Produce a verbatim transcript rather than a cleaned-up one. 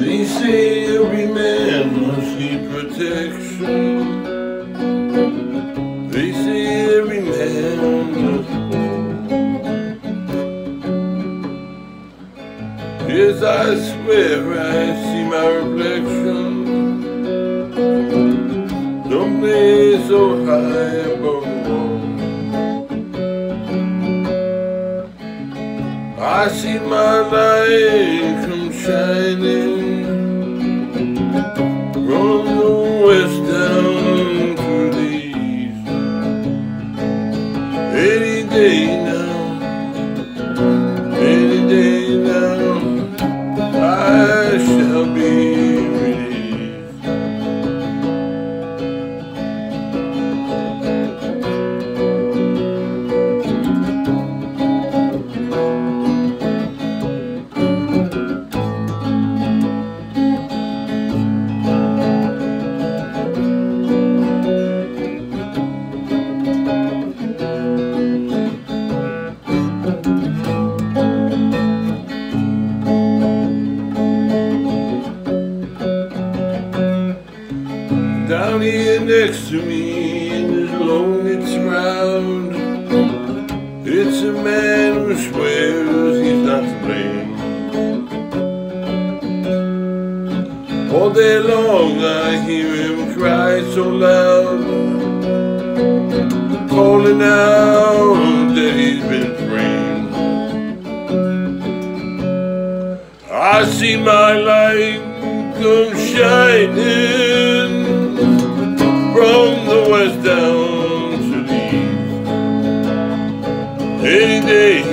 They say every man must need protection. They say every man must fall. Yes, I swear I see my reflection someplace so high above the wall. I see my light come shining from the west down to the east. Any day now, any day now, I shall be released. Down here next to me in this lonely crowd, it's a man who swears he's not to blame. All day long I hear him cry so loud, calling out that he's been framed. I see my light come shining from the west down to the east. Any day